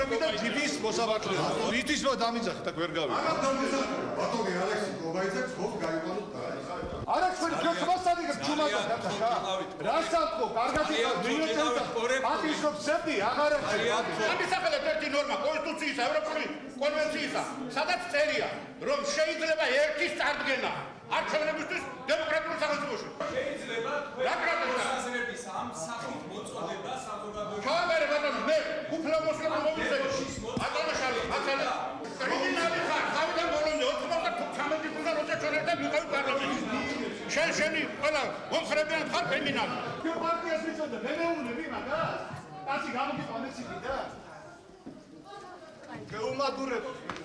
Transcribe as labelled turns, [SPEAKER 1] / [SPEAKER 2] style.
[SPEAKER 1] მოგები და ჯიბის მოსამართლე. ვითის რომ დამიძახეთ, აქ ვერ გავიგე.
[SPEAKER 2] არა დამიძახეთ. ბატონი ალექსი გობაიძე ხომ გაიყვანოთ და.
[SPEAKER 1] არა თქვენ გასვასად იგებ ჩუმატა და რა სამყო, კარგად იყავ მინიოჩენდა. აკის რომ ცები აღარ არის.
[SPEAKER 3] ამის სახელად ერთი ნორმა კონსტიტუციის ევროპული კონვენციისა, სადაც წერია, რომ შეიძლება ერთის წარდგენა არჩევნებისთვის დემოკრატიულ სახელმწიფოში.
[SPEAKER 4] შეიძლება აზრების ამ სახით მოწოდება საზოგადოებრივ.
[SPEAKER 3] ჩავაბარე ბატონო, მე უფლა მოსლობა მოვიწევი. ბატონო შალი, ახლა კრიმინალი ხარ, თავიდან ბოლომდე 95 წუთი როცა ჩორერდა მიყავი პარლამენტში. შენი ყველა მომხრებიან ხარ კრიმინალი.
[SPEAKER 1] თუ პარტიას მიწოდე, მე მეუბნები მაგას. კაცი გამოგიყვანე ციგი და გეუმადურებ.